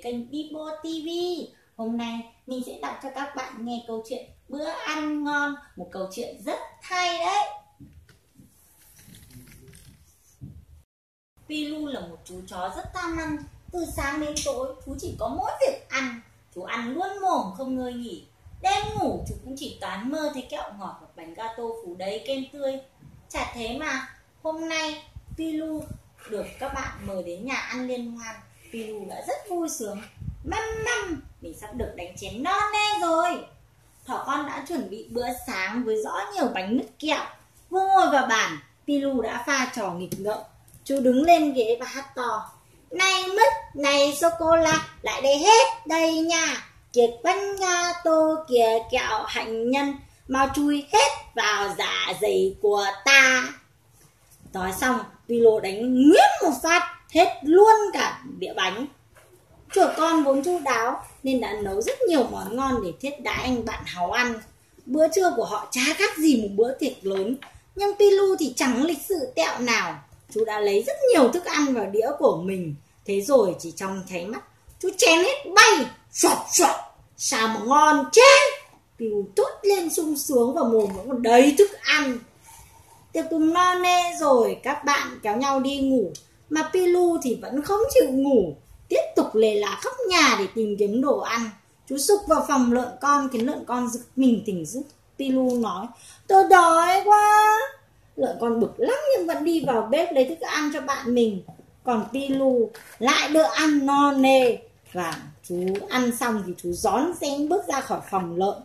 kênh Bibo TV. Hôm nay mình sẽ đọc cho các bạn nghe câu chuyện Bữa ăn ngon, một câu chuyện rất hay đấy. Pilu là một chú chó rất tham ăn. Từ sáng đến tối chú chỉ có mỗi việc ăn. Chú ăn luôn mồm không ngơi nghỉ. Đêm ngủ chú cũng chỉ toán mơ thấy kẹo ngọt và bánh gato phủ đầy kem tươi. Chả thế mà hôm nay Pilu được các bạn mời đến nhà ăn liên hoan. Pilu đã rất vui sướng. Măm, mình sắp được đánh chén no nê rồi. Thỏ con đã chuẩn bị bữa sáng với rõ nhiều bánh mứt kẹo. Vừa ngồi vào bàn, Pilu đã pha trò nghịch ngợm. Chú đứng lên ghế và hát to: này mứt, này sô cô la, lại đây hết đây nha. Kìa bánh gato, kìa kẹo hạnh nhân, mau chui hết vào dạ dày của ta. Nói xong, Pilu đánh nguyên một phát hết luôn cả đĩa bánh. Chuột con vốn chu đáo nên đã nấu rất nhiều món ngon để thiết đãi anh bạn háu ăn. Bữa trưa của họ chả khác gì một bữa tiệc lớn, nhưng Pilu thì chẳng lịch sự tẹo nào. Chú đã lấy rất nhiều thức ăn vào đĩa của mình. Thế rồi chỉ trong nháy mắt, chú chén hết bay, xoạt, sao mà ngon chết. Pilu tốt lên sung sướng và mồm vẫn còn đầy thức ăn. Tiệc tùng no nê rồi, các bạn kéo nhau đi ngủ, mà Pilu thì vẫn không chịu ngủ, tiếp tục lề là khắp nhà để tìm kiếm đồ ăn. Chú sục vào phòng lợn con khiến lợn con giật mình tỉnh giấc. Pilu nói: tôi đói quá. Lợn con bực lắm nhưng vẫn đi vào bếp lấy thức ăn cho bạn mình. Còn Pilu lại được ăn no nê. Và chú ăn xong thì chú rón rén bước ra khỏi phòng lợn.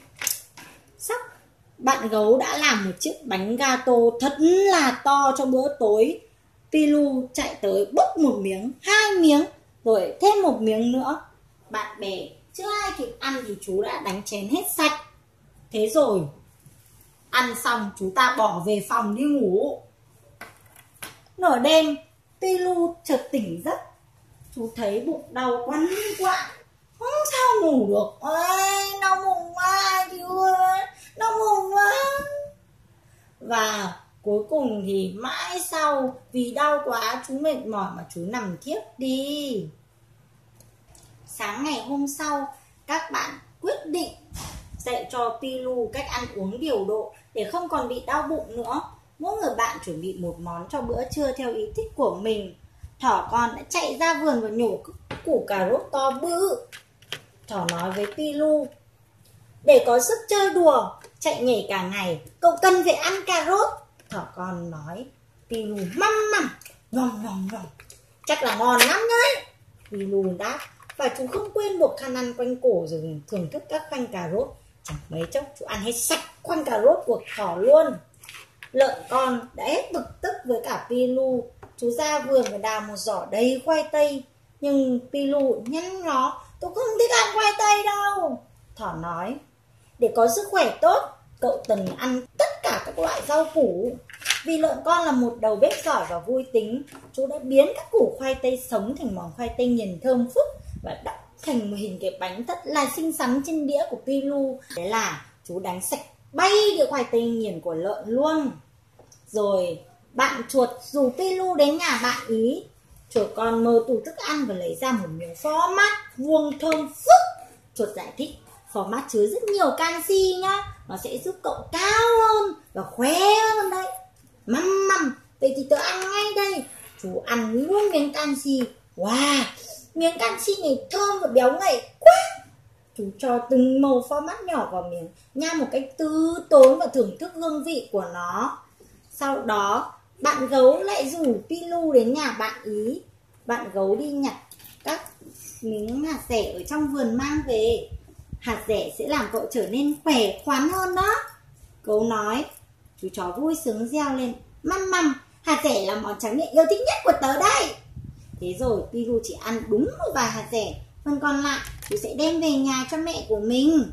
Sắp bạn gấu đã làm một chiếc bánh gato thật là to cho bữa tối. Pilu chạy tới bốc một miếng, 2 miếng, rồi thêm một miếng nữa. Bạn bè chưa ai kịp ăn thì chú đã đánh chén hết sạch. Thế rồi ăn xong chúng ta bỏ về phòng đi ngủ. Nửa đêm Pilu chợt tỉnh giấc. Chú thấy bụng đau quằn quại, không sao ngủ được. Ôi, đau bụng quá chú ơi, đau bụng quá. Và cuối cùng thì mãi sau, vì đau quá chú mệt mỏi mà chú nằm thiếp đi. Sáng ngày hôm sau, các bạn quyết định dạy cho Pilu cách ăn uống điều độ để không còn bị đau bụng nữa. Mỗi người bạn chuẩn bị một món cho bữa trưa theo ý thích của mình. Thỏ con đã chạy ra vườn và nhổ củ cà rốt to bự. Thỏ nói với Pilu: để có sức chơi đùa, chạy nhảy cả ngày, cậu cần phải ăn cà rốt. Thỏ con nói. Pilu măm, nhom, chắc là ngon lắm đấy. Pilu đáp, và chú không quên buộc khăn ăn quanh cổ rồi thưởng thức các khoanh cà rốt. Chẳng mấy chốc chú ăn hết sạch khoanh cà rốt của thỏ luôn. Lợn con đã hết bực tức với cả Pilu. Chú ra vườn và đào một giỏ đầy khoai tây. Nhưng Pilu nhăn nhó: tôi không thích ăn khoai tây đâu. Thỏ nói: để có sức khỏe tốt, cậu cần ăn tất cả các loại rau củ. Vì lợn con là một đầu bếp giỏi và vui tính, chú đã biến các củ khoai tây sống thành món khoai tây nghiền thơm phức và đắp thành một hình cái bánh thật là xinh xắn trên đĩa của Pilu. Thế là chú đánh sạch bay đĩa khoai tây nghiền của lợn luôn. Rồi bạn chuột rủ Pilu đến nhà bạn ý. Chuột con mở tủ thức ăn và lấy ra một miếng phó mát vuông thơm phức. Chuột giải thích: phó mát chứa rất nhiều canxi nhá, nó sẽ giúp cậu cao hơn và khỏe hơn đấy. Măm, vậy thì tớ ăn ngay đây. Chú ăn luôn miếng canxi. Wow, miếng canxi này thơm và béo ngậy quá. Chú cho từng màu phó mát nhỏ vào miếng, nhai một cách từ tốn và thưởng thức hương vị của nó. Sau đó bạn gấu lại rủ Pilu đến nhà bạn ý. Bạn gấu đi nhặt các miếng hạt dẻ ở trong vườn mang về. Hạt dẻ sẽ làm cậu trở nên khỏe khoắn hơn đó. Gấu nói. Chú chó vui sướng reo lên: măm, hạt dẻ là món tráng miệng yêu thích nhất của tớ đây. Thế rồi Pilu chỉ ăn đúng một vài hạt dẻ, phần còn lại chú sẽ đem về nhà cho mẹ của mình.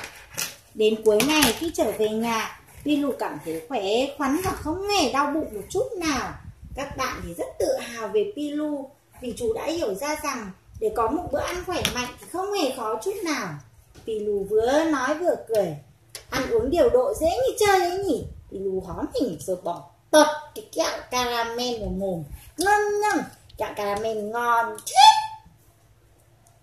Đến cuối ngày khi trở về nhà, Pilu cảm thấy khỏe khoắn và không hề đau bụng một chút nào. Các bạn thì rất tự hào về Pilu vì chú đã hiểu ra rằng để có một bữa ăn khỏe mạnh thì không hề khó chút nào. Pilu vừa nói vừa cười: ăn uống điều độ dễ như chơi ấy nhỉ. Pilu hóm hình rồi bỏ tọt cái kẹo caramel vào mồm. Ngâm, kẹo caramel ngon thế.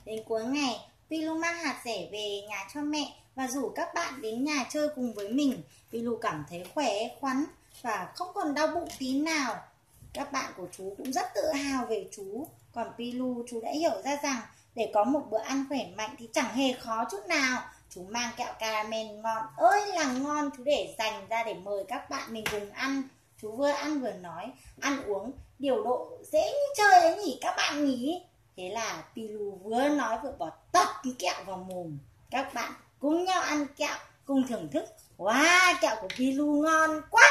Đến cuối ngày, Pilu mang hạt dẻ về nhà cho mẹ và rủ các bạn đến nhà chơi cùng với mình. Pilu cảm thấy khỏe khoắn và không còn đau bụng tí nào. Các bạn của chú cũng rất tự hào về chú. Còn Pilu, chú đã hiểu ra rằng để có một bữa ăn khỏe mạnh thì chẳng hề khó chút nào. Chú mang kẹo caramel ngon ơi là ngon, chú để dành ra để mời các bạn mình cùng ăn. Chú vừa ăn vừa nói, ăn uống điều độ dễ như chơi đấy nhỉ các bạn nhỉ. Thế là Pilu vừa nói vừa bỏ tọt cái kẹo vào mồm. Các bạn cùng nhau ăn kẹo, cùng thưởng thức. Wow, kẹo của Pilu ngon quá.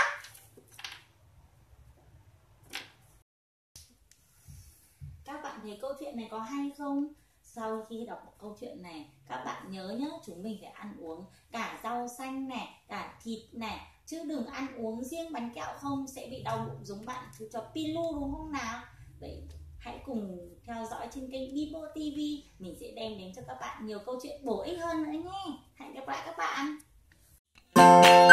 Các bạn thấy câu chuyện này có hay không? Sau khi đọc câu chuyện này, các bạn nhớ nhé, chúng mình phải ăn uống cả rau xanh này, cả thịt này, chứ đừng ăn uống riêng bánh kẹo không sẽ bị đau bụng giống bạn chú chó Pilu đúng không nào? Vậy hãy cùng theo dõi trên kênh Bibo TV, mình sẽ đem đến cho các bạn nhiều câu chuyện bổ ích hơn nữa nhé. Hẹn gặp lại các bạn.